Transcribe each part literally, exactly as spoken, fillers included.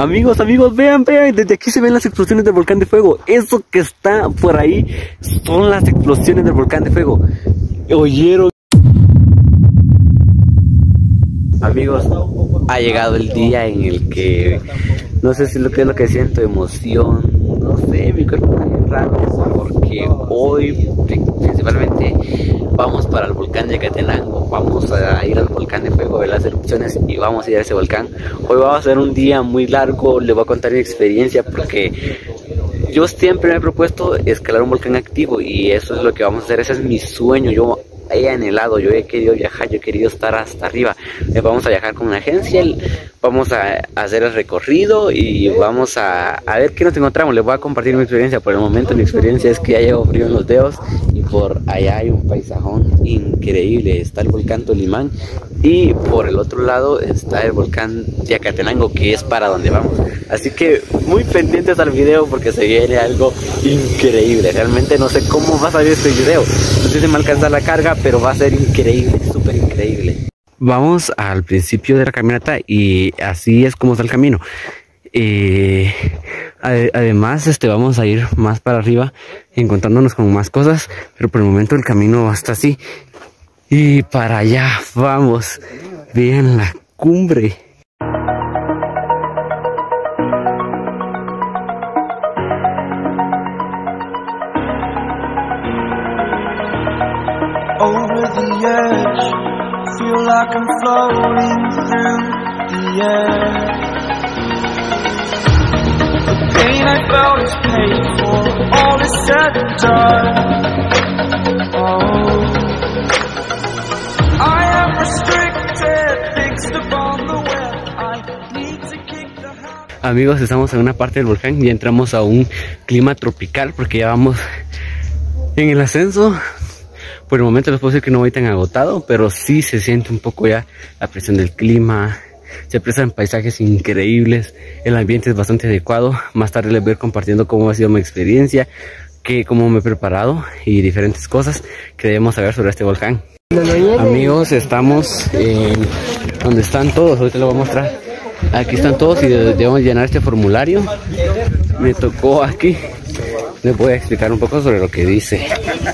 Amigos, amigos, vean, vean, desde aquí se ven las explosiones del volcán de fuego. Eso que está por ahí son las explosiones del volcán de fuego. ¿Oyeron? Amigos, ha llegado el día en el que no sé si lo que es lo que siento, emoción, no sé, mi cuerpo está bien raro, porque hoy principalmente vamos para el volcán de Yacatenango, vamos a ir al volcán de fuego, ver las erupciones y vamos a ir a ese volcán. Hoy va a ser un día muy largo, les voy a contar mi experiencia porque yo siempre me he propuesto escalar un volcán activo y eso es lo que vamos a hacer, ese es mi sueño. Yo he anhelado, yo he querido viajar, yo he querido estar hasta arriba. Eh, vamos a viajar con una agencia, vamos a, a hacer el recorrido y vamos a, a ver qué nos encontramos. Les voy a compartir mi experiencia. Por el momento mi experiencia es que ya llevo frío en los dedos y por allá hay un paisajón increíble. Está el volcán Tolimán y por el otro lado está el volcán Yacatenango, que es para donde vamos. Así que muy pendientes al video porque se viene algo increíble. Realmente no sé cómo va a salir este video, no sé si me alcanza la carga, pero va a ser increíble, súper increíble. Vamos al principio de la caminata y así es como está el camino. Eh, además, este, vamos a ir más para arriba, encontrándonos con más cosas, pero por el momento el camino está así. Y para allá vamos, vean la cumbre. Over the edge, feel like I'm floating through the air. The pain I felt is paid for, all is said and done. Oh, I am restricted, fixed upon the web. I need to kick the habit. Amigos, estamos en una parte del volcán y entramos a un clima tropical porque ya vamos en el ascenso. Por el momento les puedo decir que no voy tan agotado, pero sí se siente un poco ya la presión del clima. Se presentan paisajes increíbles, el ambiente es bastante adecuado. Más tarde les voy a ir compartiendo cómo ha sido mi experiencia, que cómo me he preparado y diferentes cosas que debemos saber sobre este volcán. Amigos, estamos en donde están todos, ahorita les voy a mostrar. Aquí están todos y debemos llenar este formulario. Me tocó aquí, les voy a explicar un poco sobre lo que dice.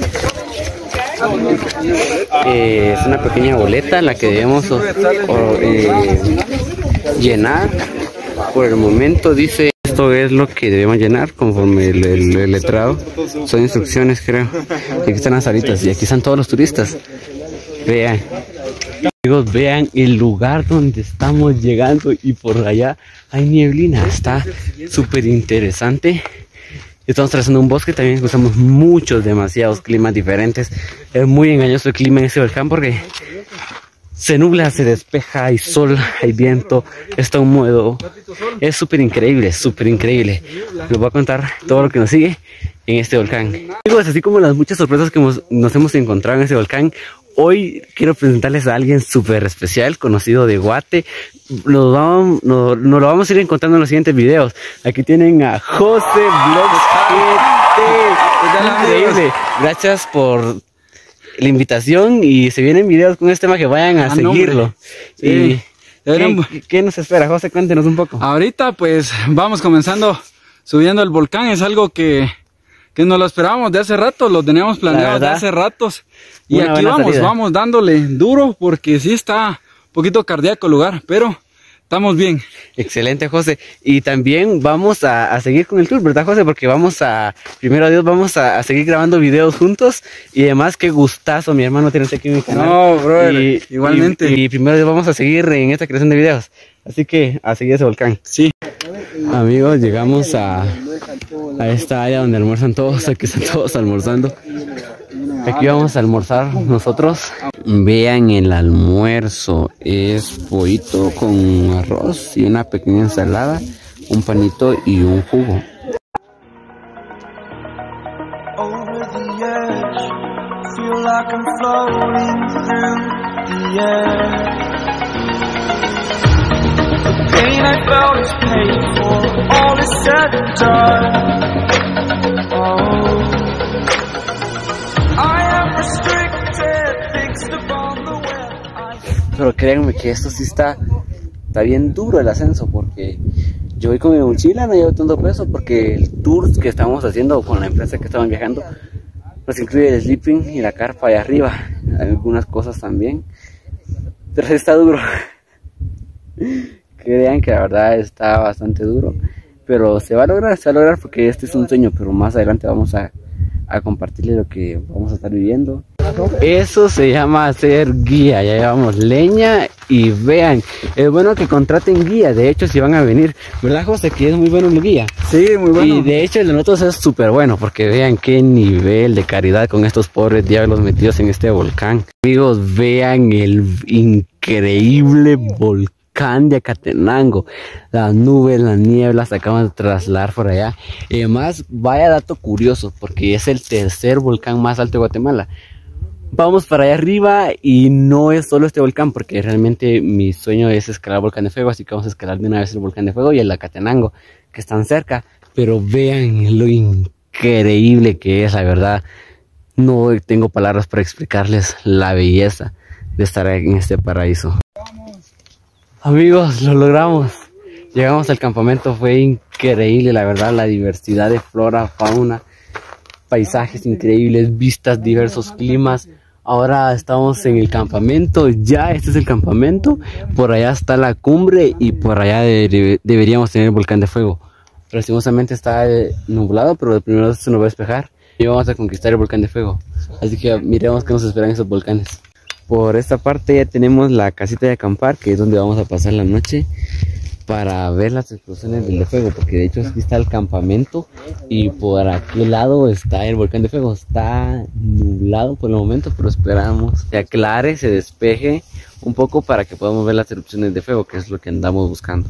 Eh, es una pequeña boleta la que debemos o, o, eh, llenar. Por el momento dice esto es lo que debemos llenar conforme el, el, el letrado. Son instrucciones, creo. Y aquí están las salitas y aquí están todos los turistas. Vean, amigos, vean el lugar donde estamos llegando y por allá hay nieblina. Está súper interesante. Estamos trazando un bosque, también usamos muchos, demasiados climas diferentes. Es muy engañoso el clima en ese volcán porque se nubla, se despeja, hay sol, hay viento, está húmedo. Es súper increíble, súper increíble. Les voy a contar todo lo que nos sigue en este volcán. Amigos, así como las muchas sorpresas que hemos, nos hemos encontrado en ese volcán, hoy quiero presentarles a alguien súper especial, conocido de Guate. Nos, vamos, nos, nos lo vamos a ir encontrando en los siguientes videos. Aquí tienen a José Vlogs. Increíble. Gracias por la invitación y se vienen videos con este tema que vayan a ah, seguirlo. Sí. Y, ¿qué, ¿Qué nos espera, José? Cuéntenos un poco. Ahorita pues vamos comenzando subiendo el volcán. Es algo que, que nos lo esperábamos de hace rato, lo teníamos planeado de hace ratos. Y aquí vamos, salida. vamos dándole duro porque sí está un poquito cardíaco el lugar, pero estamos bien. Excelente, José. Y también vamos a, a seguir con el tour, ¿verdad, José? Porque vamos a, primero Dios, vamos a, a seguir grabando videos juntos. Y además, qué gustazo, mi hermano, tenerte aquí en mi canal. No, brother, y, igualmente. Y, y primero Dios, vamos a seguir en esta creación de videos. Así que, a seguir ese volcán. Sí. Amigos, llegamos a, a esta área donde almuerzan todos. Aquí están todos almorzando. Aquí vamos a almorzar nosotros. Vean el almuerzo. Es pollito con arroz y una pequeña ensalada, un panito y un jugo. Over the edge, feel like I'm floating through the air. The pain I felt is paid for, all is said and done. Oh, I am restricted, fixed upon the web. Pero créanme que esto sí está, está bien duro el ascenso porque Yo voy con mi mochila, no llevo tanto peso porque el tour que estamos haciendo con la empresa que estaban viajando nos incluye el sleeping y la carpa allá arriba, algunas cosas también, pero está duro. Crean que la verdad está bastante duro, pero se va a lograr, se va a lograr porque este es un sueño, pero más adelante vamos a, a compartirles lo que vamos a estar viviendo. Eso se llama hacer guía, ya llevamos leña y vean, es bueno que contraten guía, de hecho si van a venir, ¿verdad José? Que es muy bueno el guía. Sí, muy bueno. Y de hecho el de nosotros es súper bueno, porque vean qué nivel de caridad con estos pobres diablos metidos en este volcán. Amigos, vean el increíble volcán de Acatenango, las nubes, las nieblas se acaban de trasladar por allá. Y además, vaya dato curioso, porque es el tercer volcán más alto de Guatemala. Vamos para allá arriba y no es solo este volcán, porque realmente mi sueño es escalar el volcán de fuego, así que vamos a escalar de una vez el volcán de fuego y el Acatenango, que están cerca. Pero vean lo increíble que es, la verdad. No tengo palabras para explicarles la belleza de estar en este paraíso. Amigos, lo logramos. Llegamos al campamento, fue increíble, la verdad, la diversidad de flora, fauna, paisajes increíbles, vistas, diversos climas. Ahora estamos en el campamento, ya este es el campamento, por allá está la cumbre y por allá de, deberíamos tener el volcán de fuego. Lastimosamente está nublado, pero de primero se nos va a despejar y vamos a conquistar el volcán de fuego. Así que miremos qué nos esperan esos volcanes. Por esta parte ya tenemos la casita de acampar, que es donde vamos a pasar la noche para ver las explosiones del de fuego, porque de hecho aquí está el campamento y por aquel lado está el volcán de fuego. Está nublado por el momento, pero esperamos que aclare, se despeje un poco para que podamos ver las erupciones de fuego, que es lo que andamos buscando.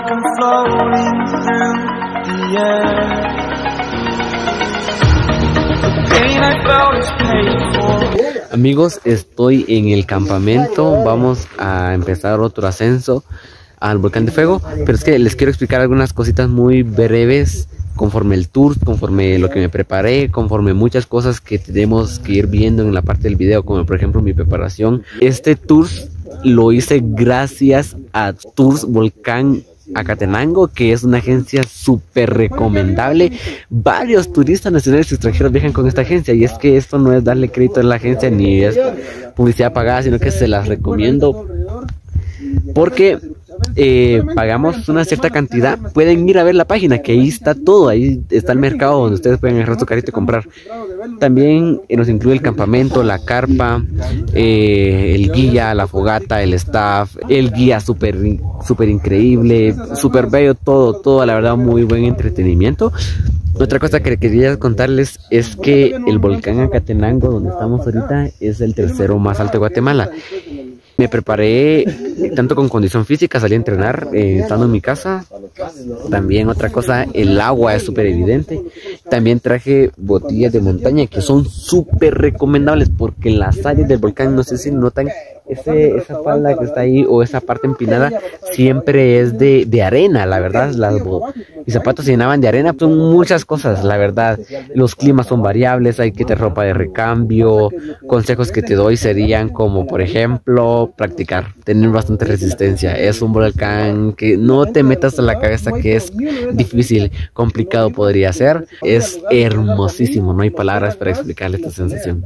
Amigos, estoy en el campamento, vamos a empezar otro ascenso al volcán de fuego, pero es que les quiero explicar algunas cositas muy breves conforme el tour, conforme lo que me preparé, conforme muchas cosas que tenemos que ir viendo en la parte del video, como por ejemplo mi preparación. Este tour lo hice gracias a Tours Volcán Acatenango, que es una agencia súper recomendable. Varios turistas nacionales y extranjeros viajan con esta agencia, y es que esto no es darle crédito a la agencia ni es publicidad pagada, sino que se las recomiendo porque eh, pagamos una cierta cantidad. Pueden ir a ver la página, que ahí está todo, ahí está el mercado donde ustedes pueden agarrar su carrito y comprar. También eh, nos incluye el campamento, la carpa, eh, el guía, la fogata, el staff, el guía súper súper increíble, súper bello, todo, todo, la verdad, muy buen entretenimiento. Otra cosa que quería contarles es que el volcán Acatenango, donde estamos ahorita, es el tercero más alto de Guatemala. Me preparé tanto con condición física, salí a entrenar eh, estando en mi casa. También otra cosa, el agua es súper evidente. También traje botellas de montaña que son súper recomendables, porque en las áreas del volcán, no sé si notan, ese, esa falda que está ahí o esa parte empinada siempre es de, de arena, la verdad. Las, mis zapatos se llenaban de arena, son muchas cosas, la verdad. Los climas son variables, hay que tener ropa de recambio. Consejos que te doy serían como, por ejemplo, practicar, tener bastante resistencia. Es un volcán que no te metas a la cabeza que es difícil, complicado podría ser. Es hermosísimo, no hay palabras para explicarle esta sensación.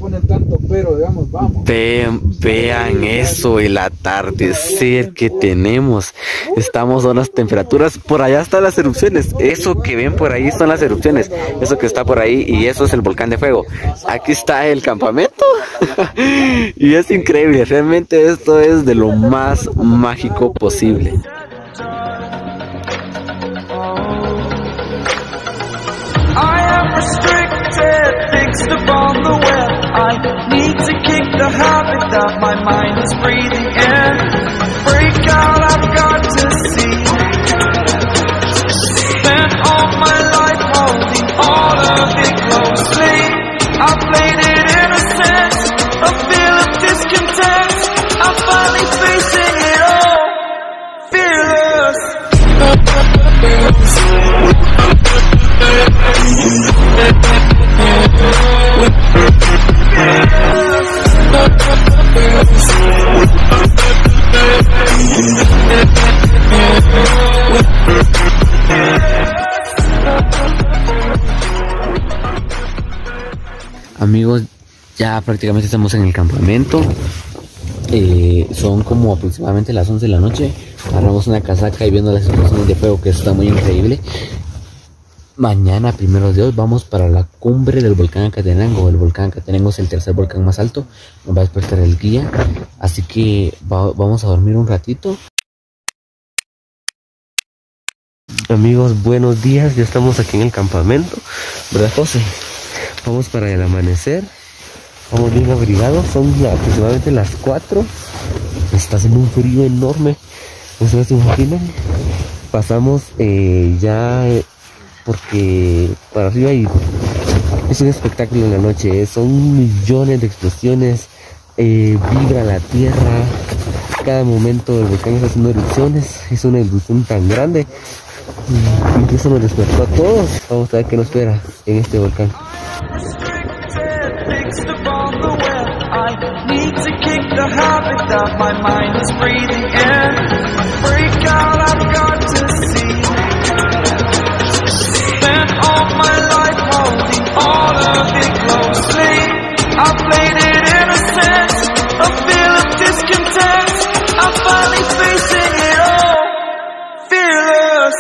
Vean, vean eso, el atardecer que tenemos. Estamos a unas temperaturas, por allá están las erupciones. Eso que ven por ahí son las erupciones. Eso que está por ahí, y eso es el volcán de fuego. Aquí está el campamento. Y es increíble, realmente esto es de lo más mágico posible. Fixed upon the web, I need to kick the habit that my mind is breathing in. Break out, I've got to see. Spent all my life holding all of it closely. I played it innocent, a feel of discontent. I'm finally facing it all, fearless. We'll be right back. Amigos, ya prácticamente estamos en el campamento. Eh, son como aproximadamente las once de la noche. Agarramos una casaca y viendo las explosiones de fuego, que eso está muy increíble. Mañana, primero de Dios, vamos para la cumbre del volcán Acatenango. El volcán Acatenango es el tercer volcán más alto. Nos va a despertar el guía. Así que va, vamos a dormir un ratito. Amigos, buenos días. Ya estamos aquí en el campamento, ¿verdad, José? Vamos para el amanecer. Vamos bien abrigados. Son aproximadamente las cuatro. Está haciendo un frío enorme. ¿Ustedes se imaginan? Pasamos eh, ya... Eh, porque para arriba y es un espectáculo en la noche. Son millones de explosiones, eh, vibra la tierra, cada momento el volcán está haciendo erupciones. Es una erupción tan grande, incluso nos despertó a todos. Vamos a ver qué nos espera en este volcán. All of it closely. I played it innocent, a feel of discontent. I'm finally facing it all, fearless.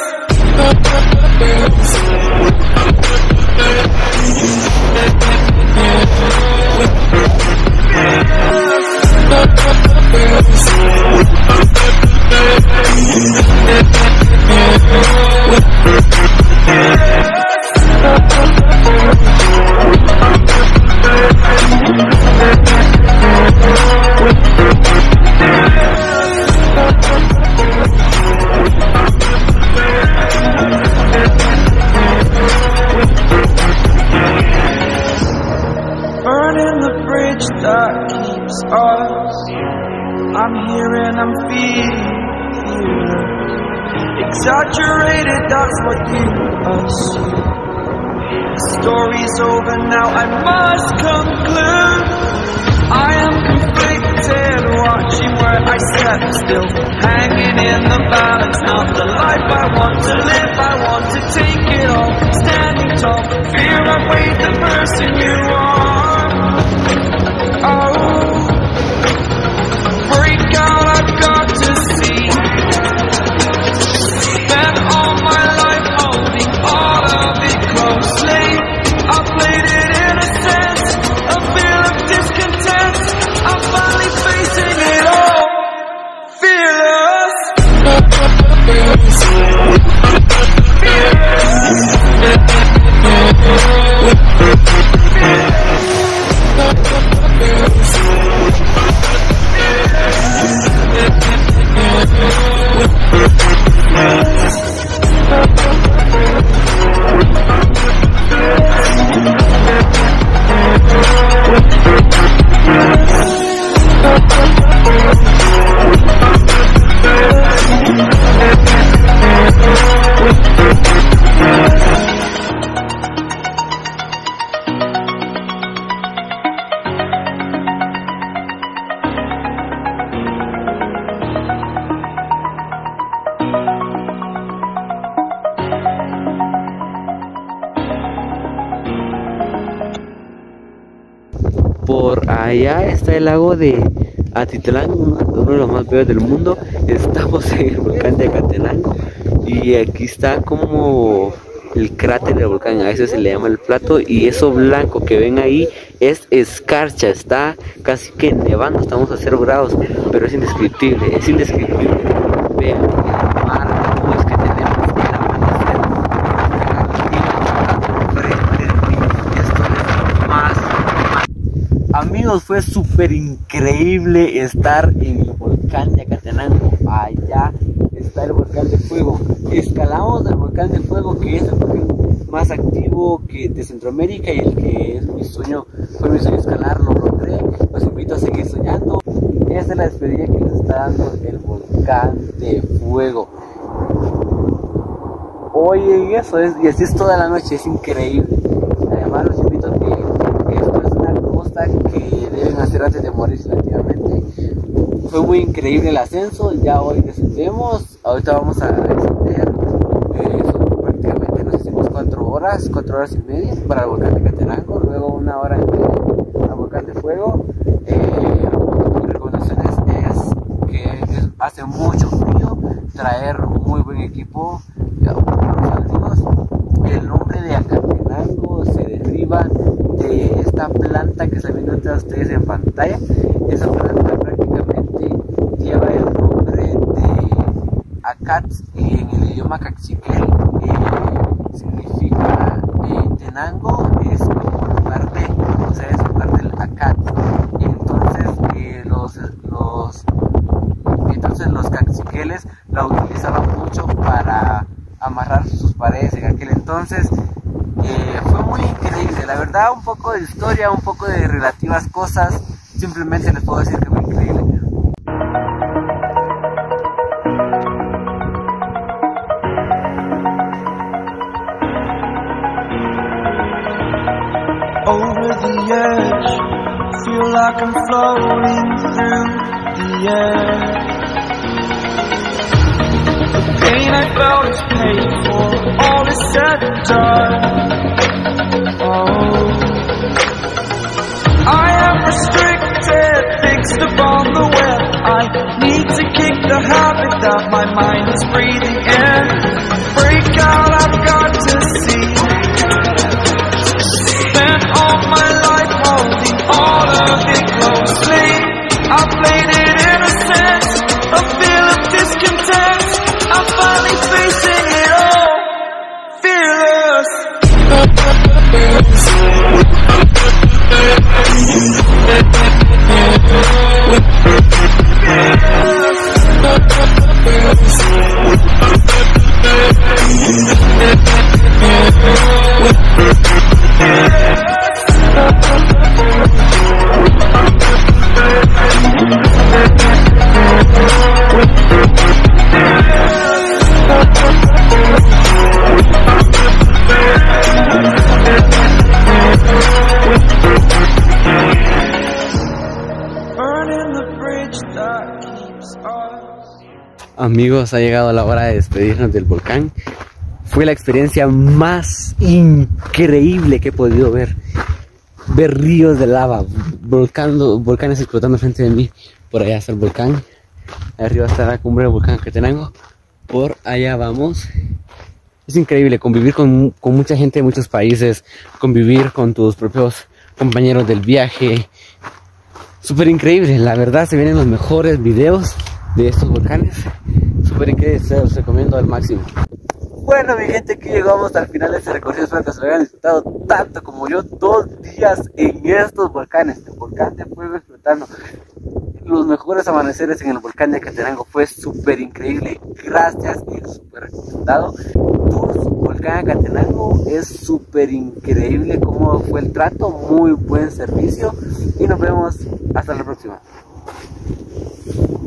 Burning the bridge that keeps us. I'm here and I'm feeling fearless. Exaggerated, that's what you assume. The story's over now, I must conclude. I am conflicted, watching where I step still, hanging in the balance. Not the life I want to live, I want to take it all. Standing tall, fear I've weighed the person you are. Oh, break out, I've got to see. Spent all my life holding all of it closely. I played it innocent, a feel of discontent. I'm finally facing it all, fearless. Por allá está el lago de Atitlán, uno de los más bellos del mundo. Estamos en el volcán de Acatenango y aquí está como el cráter del volcán, a eso se le llama el plato, y eso blanco que ven ahí es escarcha, está casi que nevando, estamos a cero grados, pero es indescriptible, es indescriptible. Vean el mar, cómo es que tenemos el amanecer frente de mí. Esto es más. Amigos, fue súper increíble estar en el volcán de Acatenango. Allá está el volcán de fuego. Escalamos el volcán de fuego, que es el volcán más activo que de Centroamérica y el que es mi sueño, fue mi sueño escalarlo, lo logré. Los invito a seguir soñando. Esa es la despedida que nos está dando el volcán de fuego. Oye, eso es, y así es toda la noche, es increíble. Además los invito a que esto es una cosa que deben hacer antes de morir relativamente. Fue muy increíble el ascenso, ya hoy descendemos, ahorita vamos a descender, eh, son prácticamente nos hicimos cuatro horas. horas, cuatro horas y media para el volcán de Catenango, luego una hora y media al volcán de Fuego. Eh, mi recomendación es, es que es, hace mucho frío, traer muy buen equipo. El nombre de Acatenango se deriva de esta planta que están viendo entre ustedes en pantalla. Esa planta prácticamente lleva el nombre de Acats en el idioma caxiquel, eh, significa eh, Tenango, es como lugar de, o sea, es lugar del Acats. Entonces eh, los, los, entonces los caxiqueles la utilizaban mucho para amarrar sus paredes en aquel entonces. Eh, fue muy increíble, la verdad. Un poco de historia, un poco de relativas cosas, simplemente les puedo decir que fue increíble. Over the edge, feel like I'm floating through the air. The pain I felt is paid for, all is said and done. Oh, I am restricted, fixed upon the web. I need to kick the habit that my mind is breathing in. Break out, I've got to see. Spent all my life holding all of it closely. I played it innocent, a feel of discontent. I'm finally facing it all, fearless. Amigos, ha llegado la hora de despedirnos del volcán. Fue la experiencia más increíble que he podido ver. Ver ríos de lava, volcando, volcanes explotando frente de mí. Por allá está el volcán. Arriba está la cumbre del volcán Catenango. Por allá vamos. Es increíble convivir con, con mucha gente de muchos países. Convivir con tus propios compañeros del viaje. Súper increíble, la verdad se vienen los mejores videos de estos volcanes. Súper increíble, se los recomiendo al máximo. Bueno, mi gente, aquí llegamos al final de este recorrido. Espero que se lo hayan disfrutado tanto como yo. Dos días en estos volcanes, el volcán de Fuego explotando. Los mejores amaneceres en el volcán de Catenango. Fue súper increíble. Gracias y súper recomendado. Tours Volcán de Catenango. Es súper increíble cómo fue el trato. Muy buen servicio. Y nos vemos hasta la próxima.